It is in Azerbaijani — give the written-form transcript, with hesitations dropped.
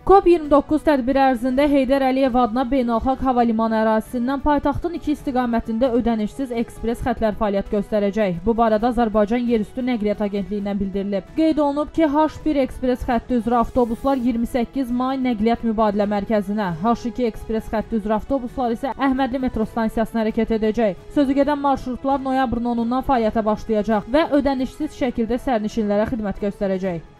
COP29 tədbiri ərzində Heydər Əliyev adına beynəlxalq hava limanı ərazisindən paytaxtın 2 istiqamətində ödənişsiz ekspres xətlər fəaliyyət göstərəcək. Bu barədə Azərbaycan Yerüstü Nəqliyyat Agentliyindən bildirilib. Qeyd olunub ki, H1 ekspres xətti üzrə avtobuslar 28 may Nəqliyyat Mübadilə Mərkəzinə, H2 ekspres xətti üzrə avtobuslar isə Əhmədli metro stansiyasına hərəkət edəcək. Sözügedən marşrutlar noyabrın 10-dan fəaliyyətə başlayacaq və ödənişsiz şəkildə sərnişinlərə xidmət göstərəcək.